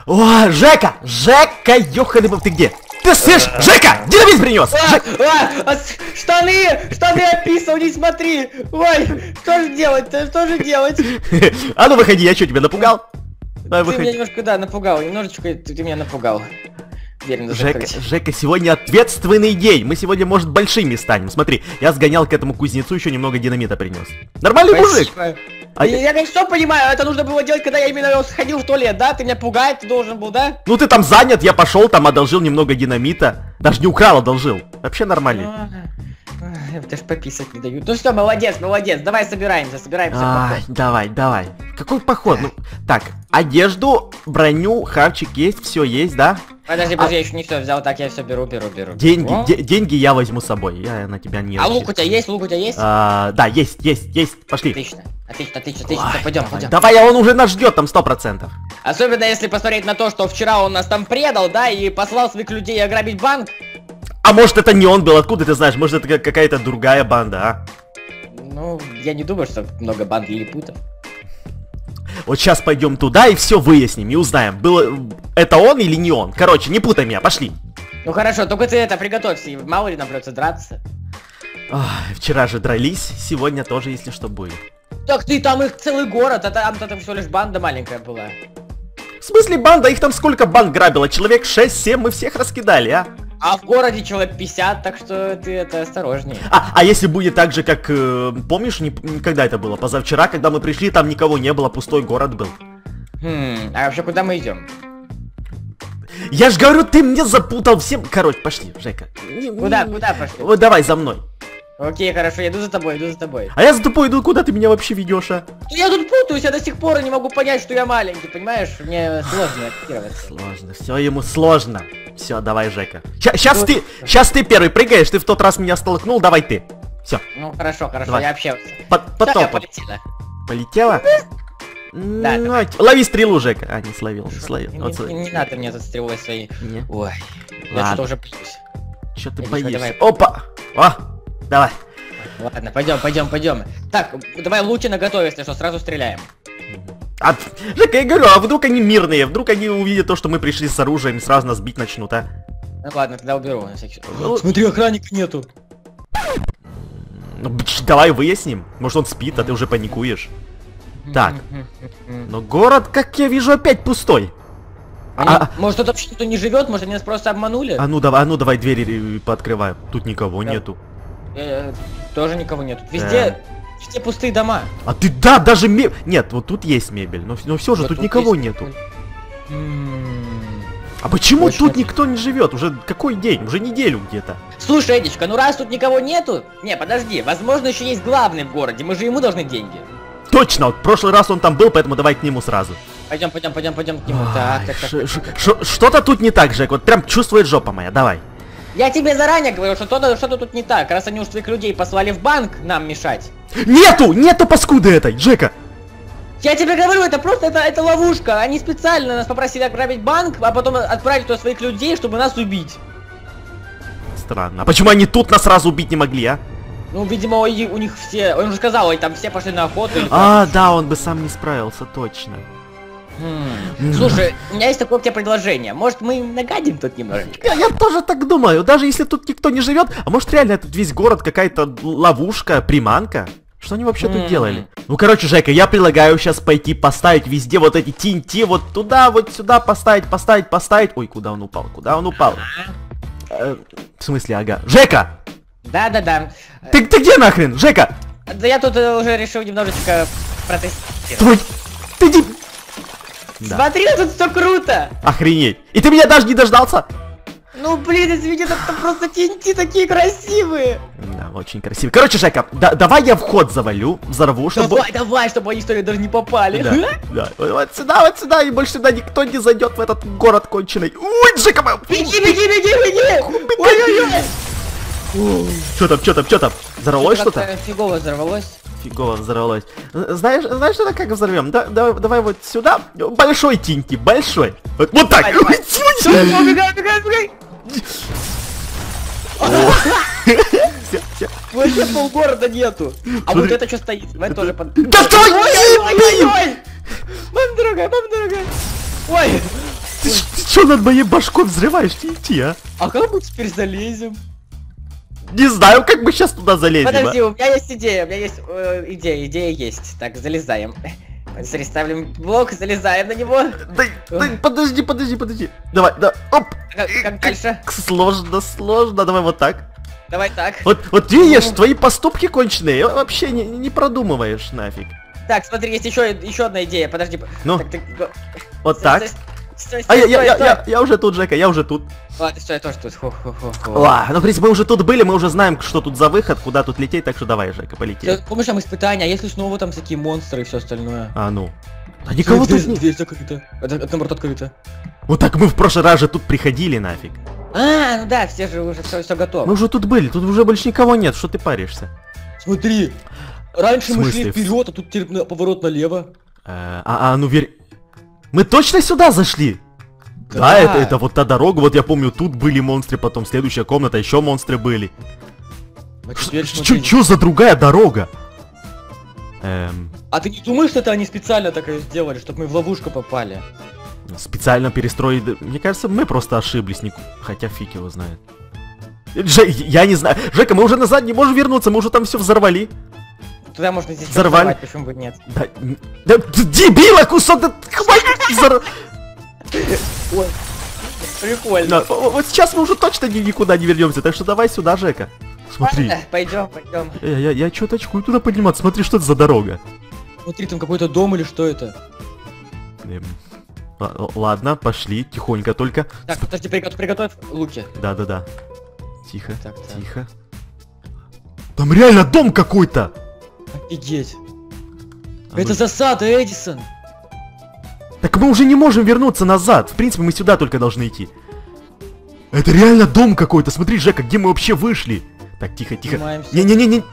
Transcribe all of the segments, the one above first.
О, Жека! Жека, ёханый, ты где? Ты слышишь? Жека! Динамит принес! Штаны описал, не смотри! Ой, что же делать-то? Что же делать? А ну выходи, я что, тебя напугал? Давай, Ты выходи. меня немножко, да, напугал, немножечко ты меня напугал. Жека, сегодня ответственный день. Мы сегодня, может, большими станем. Смотри, я сгонял к этому кузнецу, еще немного динамита принес. Нормальный мужик. Я, конечно, понимаю, это нужно было делать, когда я именно сходил в туалет, да? Ты меня пугать ты должен был, да? Ну ты там занят, я пошел, там одолжил немного динамита. Даже не украл, одолжил. Вообще нормально. Даже пописать не дают. Ну что, молодец, давай собираемся. Давай. Какой поход? Ну, так, одежду, броню, хавчик есть, все есть, да? Подожди, я еще не все взял, так я все беру. Деньги я возьму с собой, я на тебя не... А лук у тебя есть? Да, есть, пошли. Отлично, пойдем. Давай, он уже нас ждет там 100%. Особенно если посмотреть на то, что вчера он нас там предал, да, и послал своих людей ограбить банк. А может это не он был, откуда ты знаешь, может это какая-то другая банда, а? Ну, я не думаю, что много банд лилипутов. Вот сейчас пойдем туда и все выясним и узнаем, было это он или не он. Короче, не путай меня, пошли. Ну хорошо, только ты это приготовься, мало ли нам придется драться. Ох, вчера же дрались, сегодня тоже, если что, будет. Так ты там их целый город, а там всего лишь банда маленькая была. В смысле банда? Их там сколько банд грабило? Человек 6-7, мы всех раскидали, а? А в городе человек 50, так что ты это осторожнее. А если будет так же, как, помнишь, когда это было? Позавчера, когда мы пришли, там никого не было, пустой город был. А вообще куда мы идем? Я ж говорю, ты мне запутал всем. Короче, пошли, Жека. Куда пошли? Вот давай за мной. Окей, хорошо, я иду за тобой. А я за тобой иду, куда ты меня вообще ведешь, а? Я тут путаюсь, я до сих пор не могу понять, что я маленький, понимаешь? Мне сложно ориентироваться. Сложно, все ему сложно. Все, давай, Жека. Сейчас ты первый прыгаешь, ты в тот раз меня столкнул, давай ты. Все. Ну хорошо, давай. я общался. Потом. Я полетела. Полетела? Да. Ну, лови стрелу, Жека. А, не словил. Не надо мне тут стрелой свои. Ой, я что-то уже боюсь. Че ты боишься? Опа! Давай. Ладно, пойдем. Так, давай лучи наготове, если что, сразу стреляем. Жека, я говорю, а вдруг они мирные? Вдруг они увидят то, что мы пришли с оружием и сразу нас бить начнут, а? Ну ладно, тогда уберу на всякий случай. Смотри, охранника нету. Ну, давай выясним. Может он спит, а ты уже паникуешь. Так. Но город, как я вижу, опять пустой. Может тут вообще никто не живет, может они нас просто обманули? А ну давай двери пооткрываем. Тут никого нету. Тоже никого нету. Везде пустые дома. А ты даже мебель. Нет, вот тут есть мебель, но все же тут никого нету. А почему тут никто не живет? Уже какой день? Уже неделю где-то. Слушай, Эдичка, ну раз тут никого нету... Не, подожди, возможно еще есть главный в городе, мы же ему должны деньги. Точно, вот в прошлый раз он там был, поэтому давай к нему сразу. Пойдем к нему. Так. Что-то тут не так, Жек, вот прям чувствует жопа моя, давай. Я тебе заранее говорю, что что-то тут не так, раз они уж своих людей послали в банк нам мешать. Нету паскуды этой, Жека. Я тебе говорю, это просто, это ловушка. Они специально нас попросили ограбить банк, а потом отправить туда своих людей, чтобы нас убить. Странно. А почему они тут нас сразу убить не могли, а? Ну, видимо, у них все... Он же сказал, они там все пошли на охоту. Да, он бы сам не справился, точно. Слушай, у меня есть такое к тебе предложение. Может, мы нагадим тут немножечко? Я тоже так думаю. Даже если тут никто не живет, а может реально этот весь город какая-то ловушка, приманка? Что они вообще тут делали? Ну, короче, Жека, я предлагаю сейчас пойти поставить везде вот эти TNT, вот туда, вот сюда поставить. Ой, куда он упал? В смысле, ага. Жека! Да. Ты где нахрен, Жека? Да я тут уже решил немножечко протестировать. Смотри, тут все круто! Охренеть! И ты меня даже не дождался? Ну блин, извини, это просто TNT такие красивые! Да, очень красивые. Короче, Жека, давай я вход завалю, взорву, чтобы... Давай, чтобы они сюда даже не попали. Да. Вот сюда, и больше сюда никто не зайдет в этот город конченый. Ой, Жека! Беги! Ой-ой-ой! Чё там? Взорвалось что-то? Фигово взорвалось. Знаешь, что как взорвем? Давай вот сюда. Большой TNT, большой. Вот так. Убегай! Вообще полгорода нету. А вот это что стоит? Давай тоже под... Да стой! Ой! Мам дорогая! Ой! Ты что над моей башкой взрываешь? TNT, а? А как мы теперь залезем? Не знаю, как мы сейчас туда залезем. Подожди, у меня есть идея, идея есть. Так, залезаем. Ставим блок, залезаем на него. Да, подожди. Давай, да, оп. Как дальше? Сложно, давай вот так. Давай так. Вот видишь, твои поступки конченые, вообще не продумываешь нафиг. Так, смотри, есть еще одна идея, подожди. Ну, вот так. Стой, А я уже тут, Жека, я уже тут. Ладно, стой, я тоже тут. Ну, в принципе, мы уже тут были, мы уже знаем, что тут за выход, куда тут лететь, так что давай, Жека, полетели. Помнишь, там испытания, а если снова там всякие монстры и все остальное? А ну. А никого тут нет. Дверь закрыта. Это наоборот открыта. Вот так мы в прошлый раз же тут приходили нафиг. А, ну да, все же уже все готово. Мы уже тут были, тут уже больше никого нет, что ты паришься? Смотри, раньше мы шли вперед, а тут теперь поворот налево. Ну верь. Мы точно сюда зашли? Да, это вот та дорога, вот я помню, тут были монстры, потом следующая комната, еще монстры были. Чё за другая дорога? А ты не думаешь, что это они специально такое сделали, чтобы мы в ловушку попали? Специально перестроили. Мне кажется, мы просто ошиблись, хотя фиг его знает. Я не знаю. Жека, мы уже назад не можем вернуться, мы уже там все взорвали. Туда можно здесь взорвали. Почему бы нет? Да, дебила, кусок, да хватит. Ой, прикольно. Вот сейчас мы уже точно никуда не вернемся, так что давай сюда, Жека. Смотри. Пойдем. Я что-то очкую туда подниматься, смотри, что это за дорога. Смотри, там какой-то дом или что это? Ладно, пошли, тихонько только. Так, подожди, приготовь луки. Да. Тихо, так. тихо. Там реально дом какой-то! Офигеть. Это засада, Эдисон. Так мы уже не можем вернуться назад. В принципе, мы сюда только должны идти. Это реально дом какой-то. Смотри, Жека, где мы вообще вышли? Так, тихо. Не.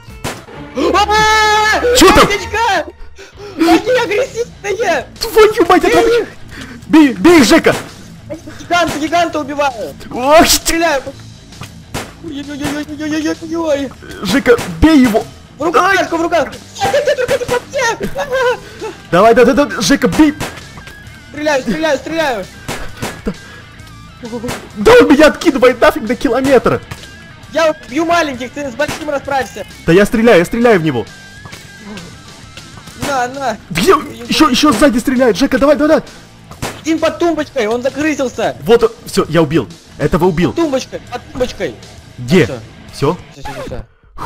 Чё там? Они агрессивные! Твою мать, это... Бей, Жека! Гиганта убиваю! Ох, стреляю! Ой-ой-ой-ой-ой-ой-ой! Жека, бей его! В руках! Только не по мне! Давай, Жека, бей! Стреляю! Да он меня откидывает нафиг на километр! Я бью маленьких, ты с большим расправься! Да я стреляю в него! На! Где? Еще сзади стреляет! Жека, давай! Один под тумбочкой, он загрызился! Вот, все, я убил! Этого убил! Под тумбочкой! Где? Все? Все.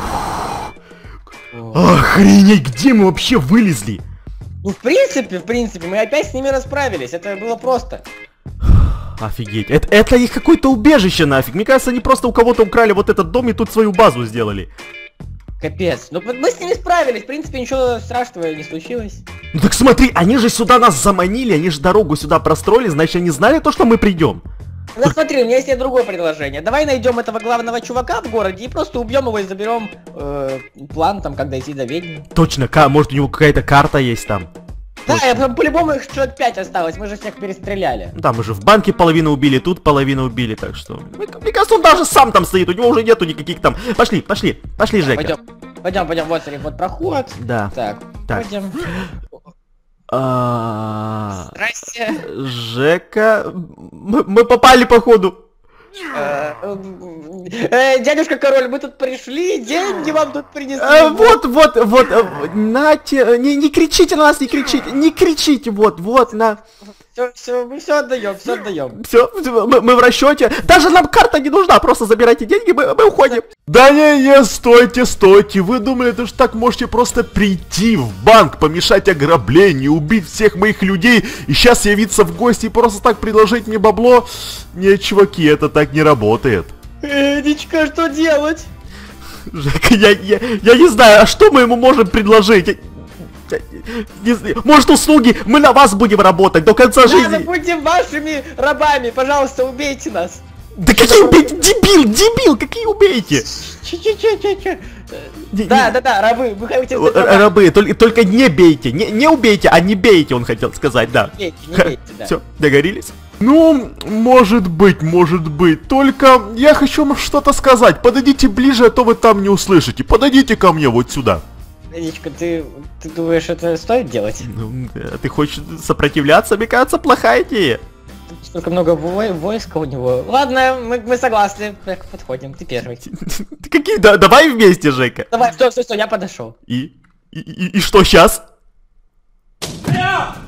Охренеть, где мы вообще вылезли? Ну, в принципе, мы опять с ними расправились, это было просто. Офигеть, это их какое-то убежище нафиг. Мне кажется, они просто у кого-то украли вот этот дом и тут свою базу сделали. Капец, ну мы с ними справились, в принципе, ничего страшного не случилось. Ну так смотри, они же сюда нас заманили, они же дорогу сюда простроили, значит они знали то, что мы придем. Ну смотри, у меня есть другое предложение. Давай найдем этого главного чувака в городе и просто убьем его и заберем план там, как дойти до ведьмы. Точно, может у него какая-то карта есть там. Да, по-любому их человек 5 осталось, мы же всех перестреляли. Да, мы же в банке половину убили, тут половину убили, так что... Мне кажется, он даже сам там стоит, у него уже нету никаких там... Пошли, Жека. Пойдем, вот, смотри, вот проход. Да. Так. Пойдем. Здрасте. Жека... Мы попали, походу. Дядюшка король, мы тут пришли, деньги вам тут принесли. Вот, нате, не кричите на нас, не кричите, вот, на. Все, мы все отдаем. Все, мы в расчете. Даже нам карта не нужна, просто забирайте деньги, мы уходим. Да не, стойте, вы думали, что так можете просто прийти в банк, помешать ограблению, убить всех моих людей и сейчас явиться в гости и просто так предложить мне бабло? Не, чуваки, это так не работает. Эдичка, что делать? Жека, я не знаю, а что мы ему можем предложить? Может, услуги, мы на вас будем работать до конца жизни. Да, мы будем вашими рабами, пожалуйста, убейте нас. Да какие убейте? Дебил, какие убейте? Да, рабы, вы хотите стать рабы, только не бейте, не убейте, а не бейте, он хотел сказать, да. Не бейте, да. Все, договорились? Ну, может быть, только я хочу вам что-то сказать, подойдите ближе, а то вы там не услышите, подойдите ко мне вот сюда. Данечка, ты думаешь, это стоит делать? Ну, ты хочешь сопротивляться? Мне кажется, плохая идея. столько много войска у него. Ладно, мы согласны. Подходим, ты первый. Какие? Давай вместе, Жека. Давай, стой, я подошел. И что сейчас?